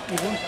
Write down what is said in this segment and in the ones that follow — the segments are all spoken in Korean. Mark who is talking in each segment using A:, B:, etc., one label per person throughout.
A: 이건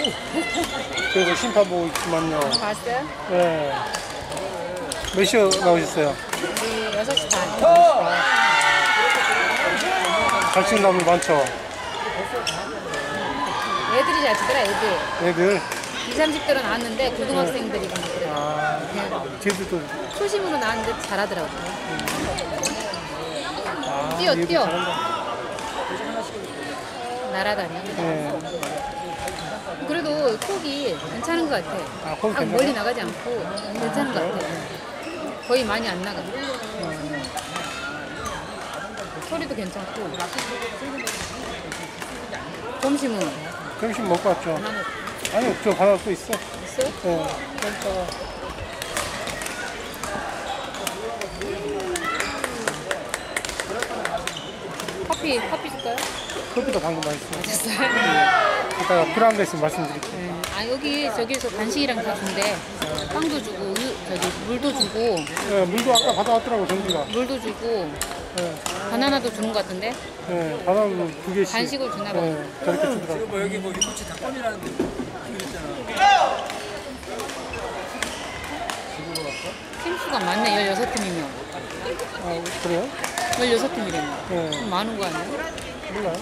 A: 그래서 심판 보고 있지만요.
B: 봤어요?
A: 네. 몇 시에 나오셨어요?
B: 우리 6시 반.
A: 잘 치는 나무 많죠?
B: 애들이 잘 치더라, 애들.
A: 애들?
B: 20, 30대로 나왔는데 고등학생들이 그래.
A: 아, 쟤들도.
B: 초심으로 나왔는데 잘하더라고요.
A: 아,
B: 뛰어,
A: 얘도
B: 뛰어.
A: 잘한다.
B: 날아다녀.
A: 네.
B: 그래도 콕이 괜찮은 것 같아.
A: 아, 콕이 괜찮아요?
B: 멀리 나가지 않고 괜찮은 것 같아. 거의 많이 안 나가. 소리도 괜찮고. 점심은?
A: 점심 먹고 왔죠?
B: 바나나
A: 아니, 저 바나나 또 있어.
B: 있어요?
A: 네.
B: 커피 줄까요?
A: 커피도 방금 맛있어요.
B: 맛있어요?
A: 이따가 필요한 거 있으면 말씀드릴게요.
B: 네. 아 여기 저기서 간식이랑 다 준대. 빵도 주고 물도 주고
A: 네, 물도 아까 받아왔더라고, 정기가.
B: 물도 주고
A: 네.
B: 바나나도 주는 것 같은데
A: 네, 바나나도 2개씩.
B: 간식을 주나 봐.
A: 네, 저렇게 주더라고.
C: 뭐 여기 뭐 유코치 닭감이라는 데 있잖아.
B: 팀수가 많네. 16팀이면
A: 아, 그래요?
B: 16팀이래요.
A: 네.
B: 좀 많은 거 아니에요?
A: 몰라요.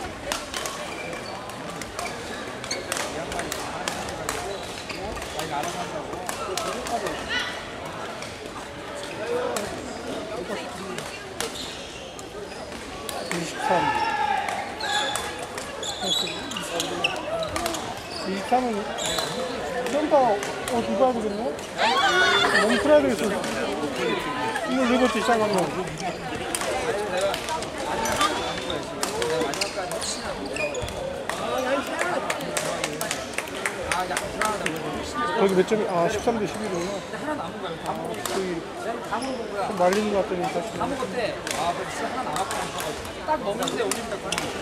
A: 은 센터 옷 입어야 되겠네? 너무 풀어야 되겠어. 27번째 시작하면. 여기 몇 점이? 아, 13대 11이구나. 좀 말리는 것 같더니 다시.
C: 다 먹었대. 아, 근데 진짜 하나 남았구나. 딱 먹는데 올린다.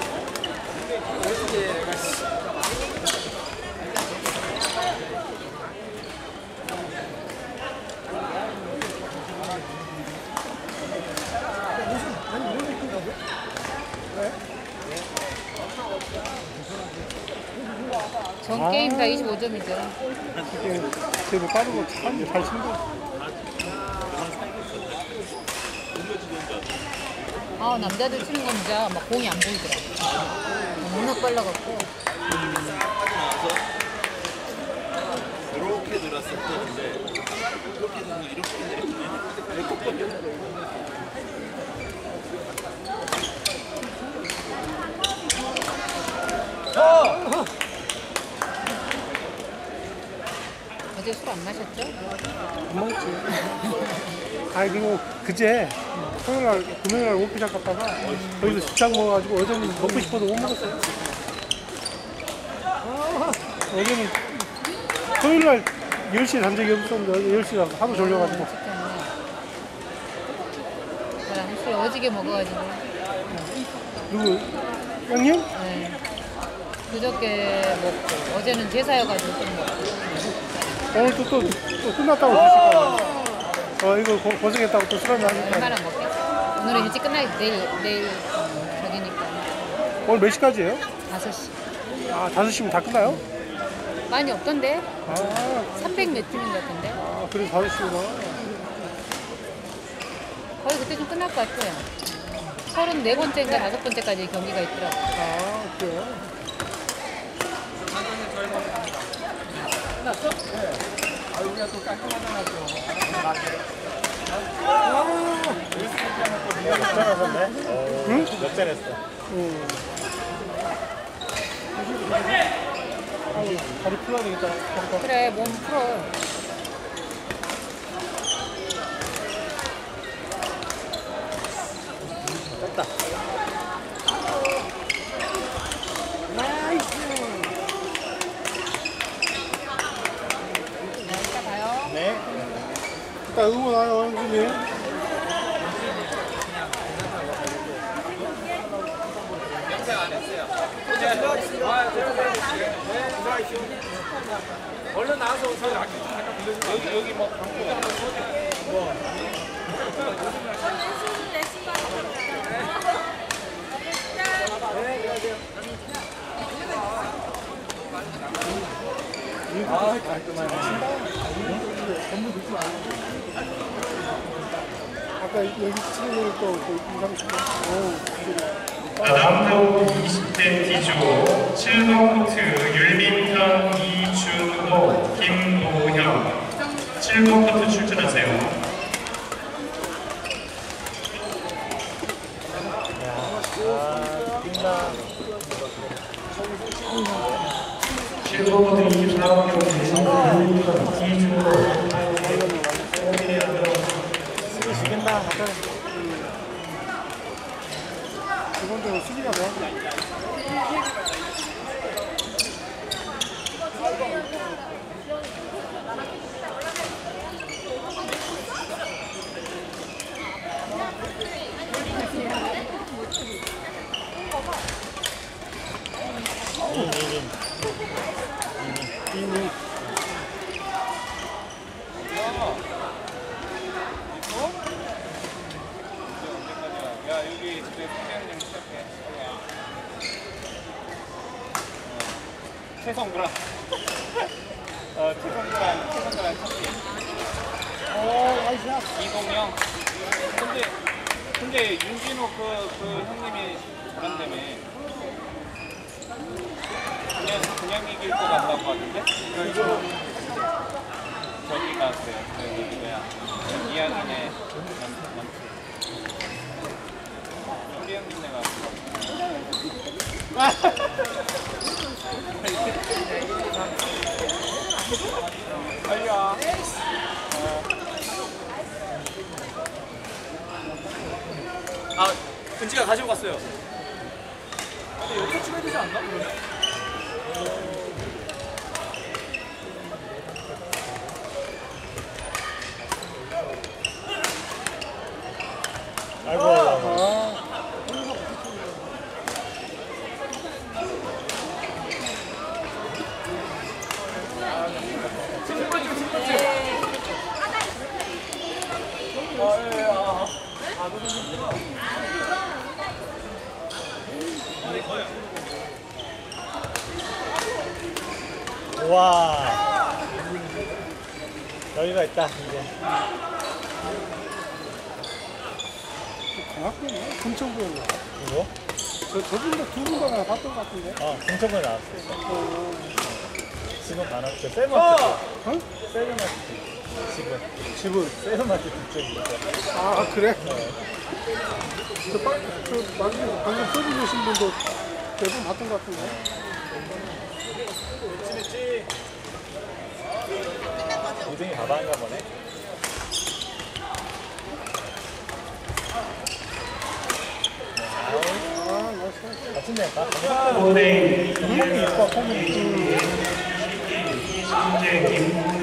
B: 전 게임 다 25점이죠.
A: 이게 되게 빠르고 참 잘 친다.
B: 아 남자들 치는 건 진짜 막 공이 안 보이더라. 워낙 빨라갖고.
D: 이렇게 들었었는데 이렇게 들면 이렇게 내리네.
B: 어제 술 안 마셨죠?
A: 안 먹지. 아니, 그리고 그제 토요일날, 금요일날 오피장 갔다가 거기서 집장 먹어가지고 어제는 먹고 싶어도 못 먹었어요. 어제는 토요일날 10시에 잔 적이 없었는데 어제 10시에 하도 졸려가지고.
B: 나랑 술 어지게 먹어가지고.
A: 누구? 형님?
B: 네. 그저께 먹고 어제는 제사여가지고 좀 먹고.
A: 오늘 또 끝났다고 드실까요? 이거 고생했다고 또 술 한잔 하니까.
B: 얼마나 먹겠어? 오늘은 일찍 끝나겠지. 내일 저기니까.
A: 오늘 몇 시까지예요?
B: 5시.
A: 아, 5시면 다 끝나요?
B: 많이 없던데?
A: 아,
B: 300 몇 팀인 것 같은데?
A: 아, 그래서 5시구나.
B: 거의 그때 좀 끝날 것 같아요. 34번째인가 5번째까지 경기가 있더라고.
A: 아, 그래요?
C: 끝났어? 네. 아, 우리가 또 깔끔하잖아, 또.
A: 응?
D: 역전했어.
A: 응. 아유, 다리 풀어야 되겠다.
B: 그래, 몸 풀어.
D: 됐다.
B: 이따 봐요.
D: 네.
A: 이따 응원 와요, 형님.
C: 얼른 나와서 저희 라켓 좀 잠깐 빌려주세요. 여기 뭐 광고. 아, 깔끔하네.
A: 아까 여기 치는 또그 이상식.
E: 남도 20대 기조 7번 코트 율림현 이준호 김노형 7번 코트 출전하세요.
C: 뛴다.
E: 7번 코트 24번 코트 이준호
C: 수비 죽인다. 아까
A: 기본적으로 수비가 돼야 돼. 이미
D: 야 여기 집에 선생님 시작해. 최성구랑 최성구랑 찾기.
C: 나이스.
D: 이동영. 근데 윤진호 그 형님이 잘한다며. 그냥 이길 것 같다고 하던데? 저기가 그래요. 저기 뭐야? 이야기네 남친. 우리 형님 내가. 빨리 와. 아, 은지가 가지고 갔어요. 근데 여기서 찍어야 되지 않나?
C: 아이고. 와. 여기가 있다 이제.
A: 정확히네. 금천구였나?
C: 이거?
A: 저분도 두분 다 봤던 것 같은데.
C: 공천구에 나왔어. 지금 안 왔죠. 세븐마트.
A: 어?
C: 세븐마트. 지금.
A: 집은.
C: 세븐마트 뒤쪽이 있어.
A: 아 그래? 방금 소리 주신 분도 몇번 봤던 것 같은데.
C: 우등이 가방인가 보네.
A: 아 맛있어.
C: 같은 데일까?
E: 오뎅
C: 폼이 이뻐, 폼이.
E: 신재 김